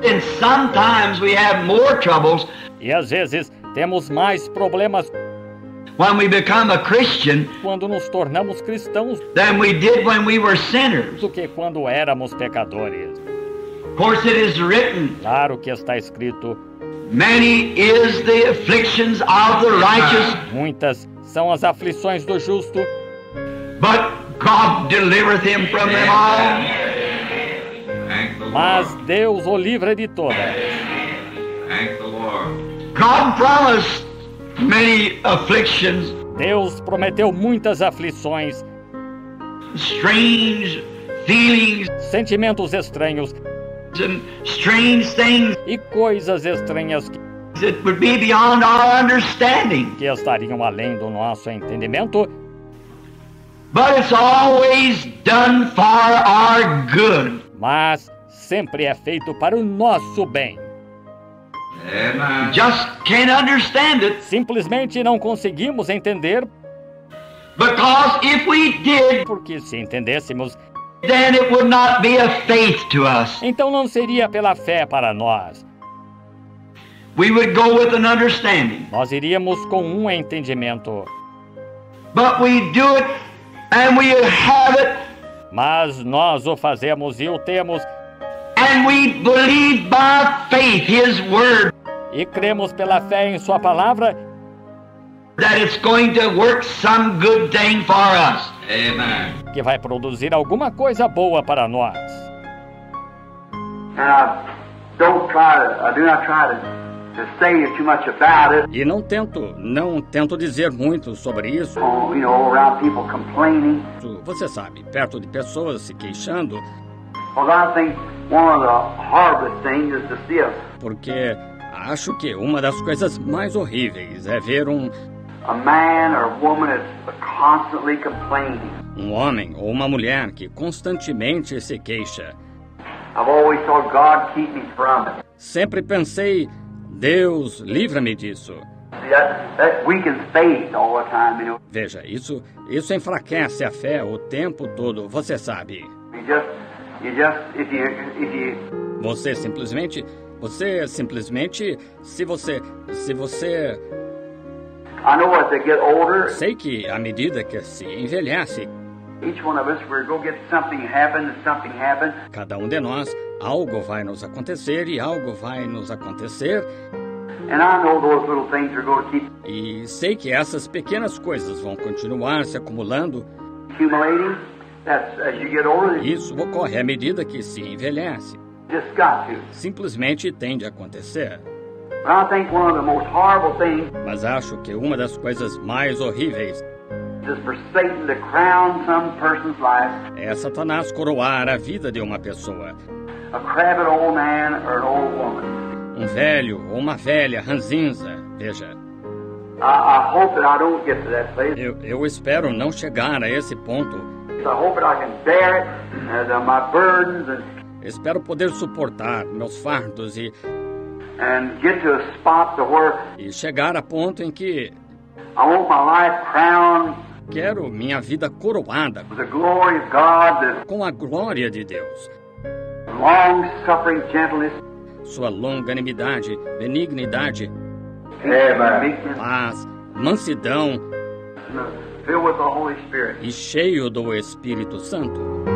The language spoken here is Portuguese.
And sometimes we have more troubles E às vezes temos mais problemas when we become a Christian quando nos tornamos cristãos than we did when we were sinners. do que quando éramos pecadores. Of course, it is written, Claro que está escrito, many is the afflictions of the righteous, muitas são as aflições do justo, but God delivereth him from them all. Thank the mas Lord. Deus o livra de todas. Thank the Lord. God promised many afflictions, Deus prometeu muitas aflições, strange feelings, sentimentos estranhos and strange things e coisas estranhas that would be beyond our understanding. que estariam além do nosso entendimento, But it's always done for our good. mas sempre é feito para o nosso bem. Amen. Just can't understand it, Simplesmente não conseguimos entender, because if we did, porque se entendêssemos, then it would not be a faith to us. então não seria pela fé para nós. We would go with an understanding. Nós iríamos com um entendimento, But we do it and we have it mas nós o fazemos e o temos and we believe by faith His word e cremos pela fé em sua palavra that it's going to work some good thing for us. Amen. que vai produzir alguma coisa boa para nós. And I do not try to say too much about it. E não tento dizer muito sobre isso. Around people complaining. Você sabe, perto de pessoas se queixando, Well, I think one of the hardest things is to see porque acho que uma das coisas mais horríveis é ver a man or a woman that's constantly complaining. um homem ou uma mulher que constantemente se queixa. I've always thought God keep me from it. Sempre pensei, Deus, livra-me disso. See, that weakens faith all the time, Veja, isso enfraquece a fé o tempo todo, você sabe. If you Você simplesmente, se você, I know as they get older, sei que à medida que se envelhece, each one of us, we're going to get something happen, cada um de nós, algo vai nos acontecer e algo vai nos acontecer, and I know those little things are going to keep e sei que essas pequenas coisas vão continuar se acumulando. accumulating. That's as you get older, you Isso ocorre à medida que se envelhece. just got to. Simplesmente tem de acontecer. But I think one of the most horrible things Mas acho que uma das coisas mais horríveis is for Satan to crown some person's life, é Satanás coroar a vida de uma pessoa. a crabbed old man or an old woman. Um velho ou uma velha ranzinza. Veja, I hope that I don't get to that place. eu espero não chegar a esse ponto. I hope that I can bear it, my burdens, Espero poder suportar meus fardos and get to a spot to where e chegar a ponto em que I want my life crowned quero minha vida coroada with the glory of God, com a glória de Deus, the long-suffering gentleness, sua longanimidade, benignidade, meekness, paz, mansidão filled with the Holy Spirit. e cheio do Espírito Santo.